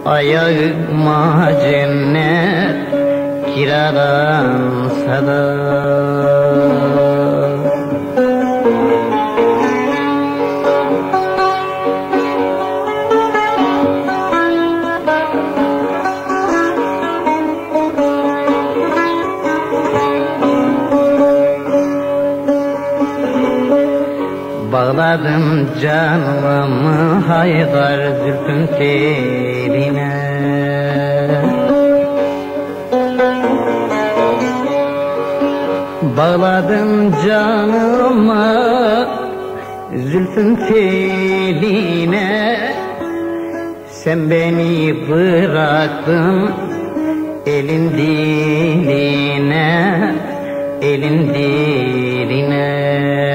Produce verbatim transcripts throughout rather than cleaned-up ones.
Ayağıma cennet kiralansa da bağladım canımı Haydar Zülfün teline. Bağladım canımı Zülfün teline. Sen beni bıraktın elin diline, elin diline.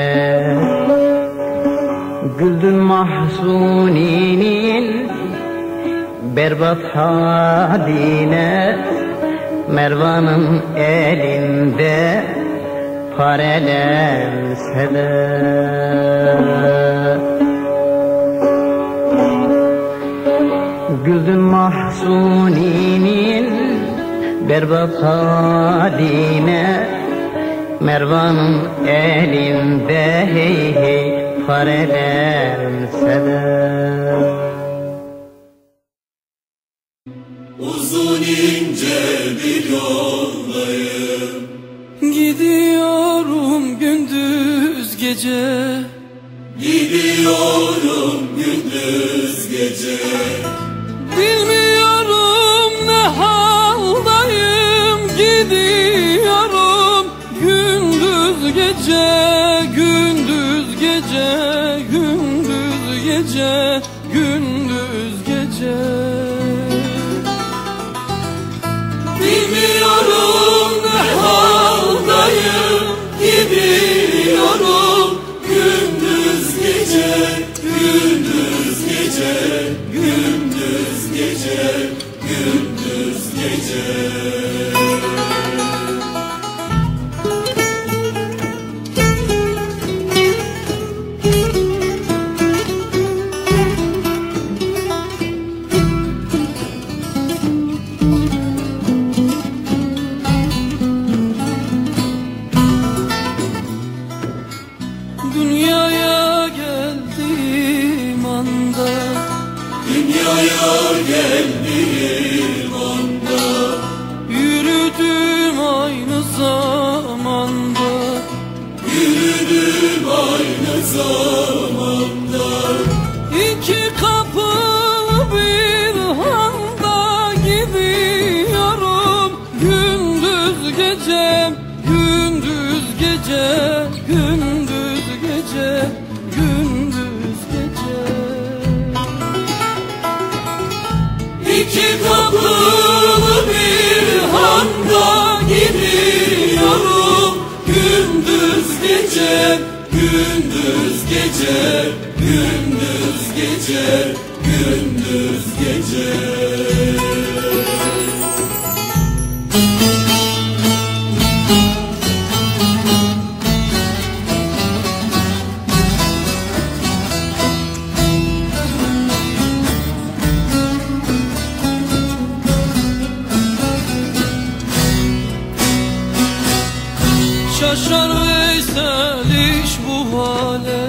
Güldün Mahzuni'nin berbat haline. Mervan'ın elinde parelense de güldün Mahzuni'nin berbat haline. Mervan'ın elinde hey hey parelense de. Uzun ince bir yoldayım, gidiyorum gündüz gece. Gidiyorum gündüz gece. Bilmiyorum ne haldayım, gidiyorum gündüz gece. Gündüz gece, gündüz gece, gündüz gece. Bilmiyorum ne haldayım, gidiyorum gündüz gece, gündüz gece, gündüz gece, gündüz gece. Dünyaya geldiğim anda, Dünyaya geldiğim anda, yürüdüm aynı zamanda. yürüdüm aynı zamanda. İki kapılı bir handa gidiyorum gündüz gece, gündüz gece, gündüz gece, gündüz gece. İki kapılı bir handa gidiyorum gündüz gece, gündüz gece, gündüz gece, gündüz gece. Şaşar Veysel iş bu hale.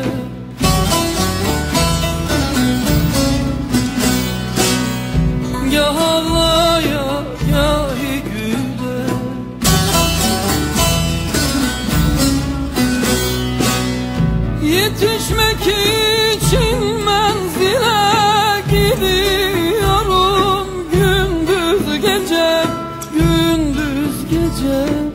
Gah ağlaya gahi güle. Yetişmek için menzile gidiyorum gündüz gece, gündüz gece.